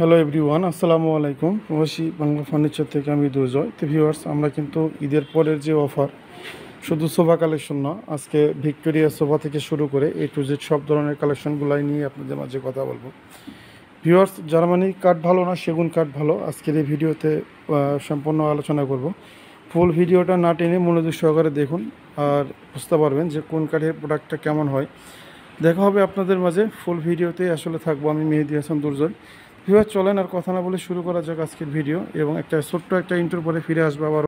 Hello everyone, আসসালামু আলাইকুম। প্রবাসী বাংলা ফার্নিচার থেকে আমি দুর্জয়। তো ভিউয়ার্স, আমরা কিন্তু ঈদের পরের যে অফার, শুধু সোফা কালেকশন না, আজকে ভিক্টোরিয়া সোফা থেকে শুরু করে এ টু জেড সব ধরনের কালেকশনগুলাই নিয়ে আপনাদের মাঝে কথা বলবো। ভিউয়ার্স, জার্মানি কাঠ ভালো না সেগুন কাঠ ভালো, আজকের এই ভিডিওতে সম্পূর্ণ আলোচনা করব। ফুল ভিডিওটা না টেনে মনোযোগ সহকারে দেখুন, আর বুঝতে পারবেন যে কোন কাঠের প্রোডাক্টটা কেমন হয়। দেখা হবে আপনাদের মাঝে, ফুল ভিডিওতে আসলে থাকবো আমি, মেহেদি হাসান দুর্জয়। ভিউয়ার, চলেন আর কথা না বলে শুরু করা যাক আজকের ভিডিও, এবং একটা ছোট্ট একটা ইন্টার পরে ফিরে আসবো আবার।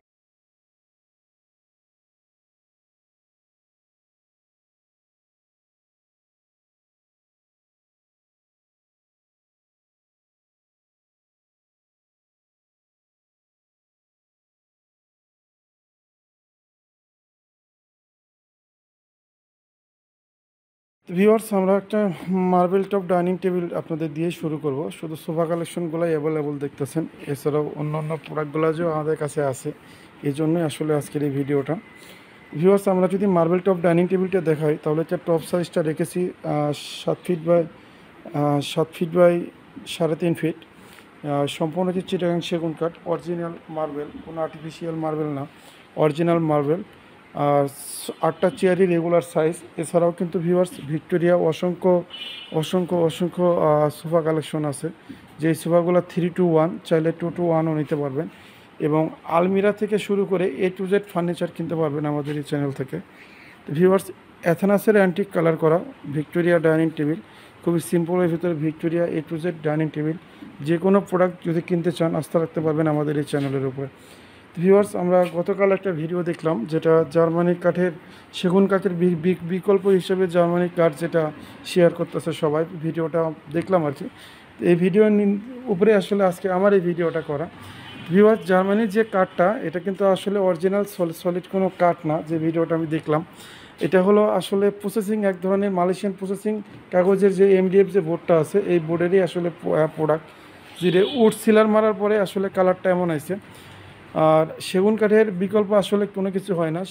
ভিউয়ার্স, আমরা একটা মার্বেল টপ ডাইনিং টেবিল আপনাদের দিয়ে শুরু করব। শুধু সোফা কালেকশনগুলোই অ্যাভেলেবল দেখতেছেন, এছাড়াও অন্য অন্য প্রোডাক্টগুলো যে আমাদের কাছে আছে, এই জন্যই আসলে আজকের এই ভিডিওটা। ভিউয়ার্স, আমরা যদি মার্বেল টপ ডাইনিং টেবিলটা দেখাই, তাহলে একটা টপ সাইজটা রেখেছি 7 feet by 7 feet by 3.5 feet. সম্পূর্ণ হচ্ছে চিটাগাং সেগুন কাঠ, অরিজিনাল মার্বেল, কোনো আর্টিফিশিয়াল মার্বেল না, অরিজিনাল মার্বেল। আর 8টা চেয়ারই রেগুলার সাইজ। এছাড়াও কিন্তু ভিউয়ার্স, ভিক্টোরিয়া অসংখ্য অসংখ্য অসংখ্য সোফা কালেকশন আছে, যেই সোফাগুলো 3-to-1, চাইলে 2-to-1ও নিতে পারবেন। এবং আলমিরা থেকে শুরু করে এ টু জেড ফার্নিচার কিনতে পারবেন আমাদের এই চ্যানেল থেকে। তো ভিউয়ার্স, অ্যাথেনাসের অ্যান্টিক কালার করা ভিক্টোরিয়া ডাইনিং টেবিল, খুবই সিম্পলের ভিতরে Victoria A to Z dining table, যে কোনো প্রোডাক্ট যদি কিনতে চান আস্থা রাখতে পারবেন আমাদের এই চ্যানেলের উপরে। ভিউয়ার্স, আমরা গতকাল একটা ভিডিও দেখলাম, যেটা জার্মানি কাঠের, সেগুন কাঠের বিকল্প হিসেবে জার্মানি কাঠ যেটা শেয়ার করতেছে সবাই, ভিডিওটা দেখলাম আর কি। এই ভিডিওর উপরে আসলে আজকে আমার এই ভিডিওটা করা। ভিউয়ার্স, জার্মানির যে কাঠটা, এটা কিন্তু আসলে অরিজিনাল সলিড কোনো কাঠ না। যে ভিডিওটা আমি দেখলাম, এটা হলো আসলে প্রসেসিং, এক ধরনের মালয়েশিয়ান প্রসেসিং কাগজের যে এমডিএফ যে বোর্ডটা আছে, এই বোর্ডেরই আসলে প্রোডাক্ট, যেটা উড সিলার মারার পরে আসলে কালারটা এমন আছে। আর সেগুন কাঠের বিকল্প আসলে কোনো কিছু হয় না।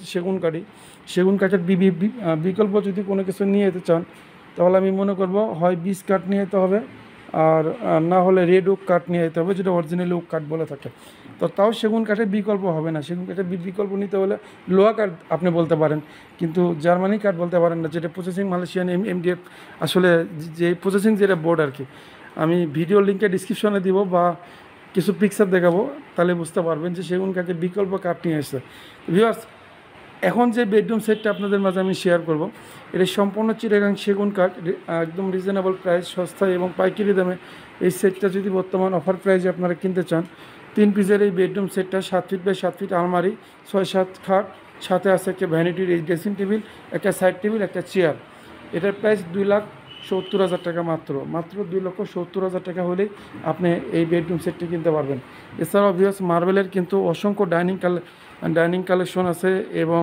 সেগুন কাঠের বিকল্প যদি কোনো কিছু নিয়ে যেতে চান, তাহলে আমি মনে করব হয় বিচ কাঠ নিয়ে যেতে হবে, আর না হলে রেড ওক কাঠ নিয়ে যেতে হবে, যেটা অরিজিনালি ওক কাঠ বলে থাকে। তো তাও সেগুন কাঠের বিকল্প হবে না। সেগুন কাঠের বিকল্প নিতে হলে লোহা কাঠ আপনি বলতে পারেন, কিন্তু জার্মানি কাঠ বলতে পারেন না, যেটা প্রসেসিং মালয়েশিয়ান এমডিএফ আসলে, যে প্রসেসিং যেটা বোর্ড আর কি। আমি ভিডিও লিঙ্কে ডিসক্রিপশনে দিব, বা কিছু পিকচার দেখাবো, তাহলে বুঝতে পারবেন যে সেগুন কাঠের বিকল্প কাঠ নিয়ে এসেছে। ভিউয়ার্স, এখন যে বেডরুম সেটটা আপনাদের মাঝে আমি শেয়ার করব, এটা সম্পূর্ণ চিটাগাং সেগুন কাঠ, একদম রিজনেবল প্রাইস, সস্তায় এবং পাইকারি দামে। এই সেটটা যদি বর্তমান অফার প্রাইসে আপনারা কিনতে চান, 3 পিসের এই বেডরুম সেটটা, 7 ফিট বাই 7 ফিট আলমারি, 6-7 খাট, সাথে আছে একটা ভ্যানিটির এই ড্রেসিং টেবিল, একটা সাইড টেবিল, একটা চেয়ার। এটার প্রাইস 2,70,000 টাকা, মাত্র 2,70,000 টাকা হলেই আপনি এই বেডরুম সেটটি কিনতে পারবেন। এছাড়াও ভিউয়ার্স, মার্বেলের কিন্তু অসংখ্য ডাইনিং কালেকশন আছে, এবং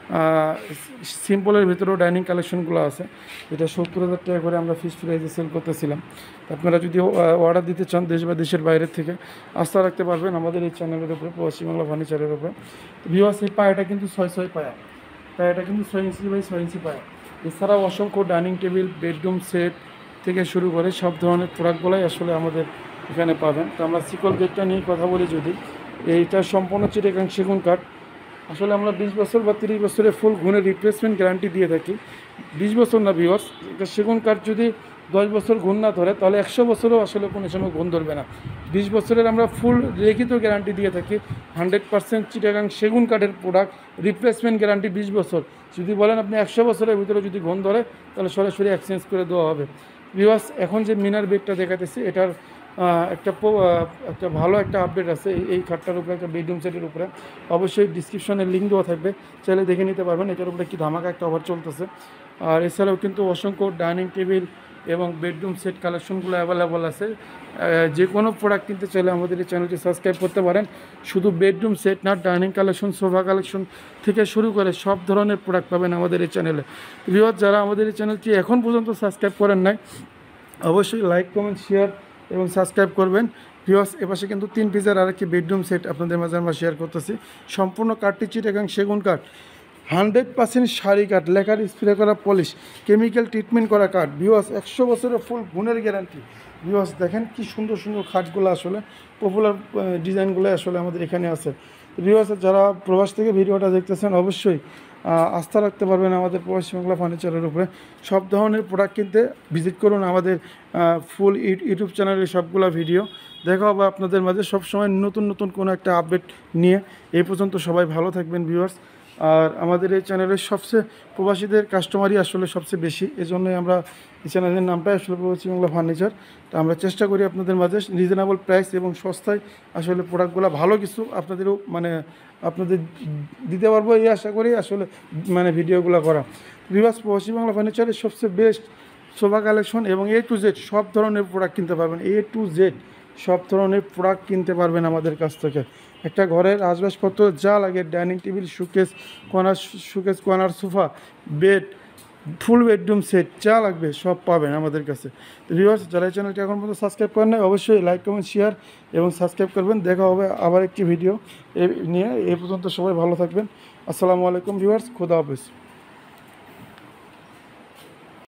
সিম্পলের ভিতরেও ডাইনিং কালেকশনগুলো আছে, যেটা 70,000 টাকা করে আমরা ফিক্সড প্রাইসে সেল করতেছিলাম। আপনারা যদি অর্ডার দিতে চান দেশ বা দেশের বাইরের থেকে, আস্থা রাখতে পারবেন আমাদের এই চ্যানেলের উপরে, প্রবাসী বাংলা ফার্নিচারের উপরে। ভিউয়ার্স, এই পায়াটা কিন্তু 6 পায়া, পায়াটা কিন্তু 6 ইঞ্চি বাই 6 ইঞ্চি পায়া। এছাড়াও অসংখ্য ডাইনিং টেবিল, বেডরুম সেট থেকে শুরু করে সব ধরনের প্রোডাক্টগুলোই আসলে আমাদের এখানে পাবেন। তো আমরা সিকল গেটটা নিয়ে কথা বলি, যদি এইটা সম্পূর্ণ চিটাগাং সেগুন কাঠ। আসলে আমরা 20 বছর বা 30 বছরের ফুল গুণের রিপ্লেসমেন্ট গ্যারান্টি দিয়ে থাকি। 20 বছর না ভিউয়ার্স, এটা সেগুন কাঠ যদি 10 বছর গুণ না ধরে, তাহলে 100 বছরও আসলে কোনো সময় গুণ ধরবে না। 20 বছরের আমরা ফুল লিখিত গ্যারান্টি দিয়ে থাকি। 100% চিটাগাং সেগুন কাঠের প্রোডাক্ট, রিপ্লেসমেন্ট গ্যারান্টি 20 বছর। যদি বলেন আপনি 100 বছরের ভিতরে যদি গুণ ধরে, তাহলে সরাসরি এক্সচেঞ্জ করে দেওয়া হবে। ভিউয়ার্স, এখন যে মিনার বেডটা দেখাতেছি, এটার একটা ভালো একটা আপডেট আছে এই খাটটার উপরে, একটা বেডরুম সেটের উপরে। অবশ্যই ডিসক্রিপশনে লিঙ্ক দেওয়া থাকবে, চাইলে দেখে নিতে পারবেন এটার উপরে কি ধামাকা একটা অফার চলতেছে। আর এছাড়াও কিন্তু অসংখ্য ডাইনিং টেবিল এবং বেডরুম সেট কালেকশনগুলো অ্যাভেলেবল আছে। যে কোনো প্রোডাক্ট কিনতে চাইলে আমাদের এই চ্যানেলটি সাবস্ক্রাইব করতে পারেন। শুধু বেডরুম সেট না, ডাইনিং কালেকশন, সোফা কালেকশন থেকে শুরু করে সব ধরনের প্রোডাক্ট পাবেন আমাদের এই চ্যানেলে। ভিউয়ার্স, যারা আমাদের এই চ্যানেলটি এখন পর্যন্ত সাবস্ক্রাইব করেন নাই, অবশ্যই লাইক, কমেন্ট, শেয়ার এবং সাবস্ক্রাইব করবেন। ভিউয়ার্স, এপাশে কিন্তু 3 পিসের আরেকটি বেডরুম সেট আপনাদের মাঝে আমরা শেয়ার করতেছি। সম্পূর্ণ কাঠটি চিটাগাং সেগুন কাঠ, 100% শাড়ি কাঠ, লেখার স্প্রে করা পলিশ, কেমিক্যাল ট্রিটমেন্ট করা কাঠ। ভিউয়ার্স, 100 বছরের ফুল গুণের গ্যারান্টি, ভিউয়ার্স দেখেন কি সুন্দর সুন্দর খাটগুলো, আসলে পপুলার ডিজাইনগুলো আসলে আমাদের এখানে আছে। ভিউয়ার্স যারা প্রবাস থেকে ভিডিওটা দেখতেছেন অবশ্যই আস্থা রাখতে পারবেন আমাদের প্রবাসী বাংলা ফার্নিচারের উপরে। সব ধরনের প্রোডাক্ট কিনতে ভিজিট করুন আমাদের ফুল ইউটিউব চ্যানেলের সবগুলো ভিডিও দেখা হবে আপনাদের মাঝে সবসময় নতুন নতুন কোনো একটা আপডেট নিয়ে। এই পর্যন্ত সবাই ভালো থাকবেন ভিউয়ার্স। আর আমাদের এই চ্যানেলের সবচেয়ে প্রবাসীদের কাস্টমারই আসলে সবচেয়ে বেশি, এজন্যই আমরা এই চ্যানেলের নামটাই আসলে প্রবাসী বাংলা ফার্নিচার। তো আমরা চেষ্টা করি আপনাদের মাঝে রিজনেবল প্রাইস এবং সস্তায় আসলে প্রোডাক্টগুলো ভালো কিছু আপনাদেরও মানে আপনাদের দিতে পারবো এই আশা করি আসলে মানে ভিডিওগুলো করা। ভিউয়ার্স প্রবাসী বাংলা ফার্নিচারের সবচেয়ে বেস্ট সোফা কালেকশন এবং A to Z সব ধরনের প্রোডাক্ট কিনতে পারবেন। A to Z সব ধরনের প্রোডাক্ট কিনতে পারবেন আমাদের কাছ থেকে। একটা ঘরের আসবাবপত্র যা লাগে, dining table, corner sofa, bed, full bedroom set যা লাগবে সব পাবেন আমাদের কাছে। তো ভিউয়ার্স যারা এই চ্যানেলটি এখন পর্যন্ত সাবস্ক্রাইব করেন নাই অবশ্যই লাইক, কমেন্ট, শেয়ার এবং সাবস্ক্রাইব করবেন। দেখা হবে আবার একটি ভিডিও নিয়ে। এই পর্যন্ত সবাই ভালো থাকবেন। আসসালামু আলাইকুম ভিউয়ার্স, খোদা হাফেজ।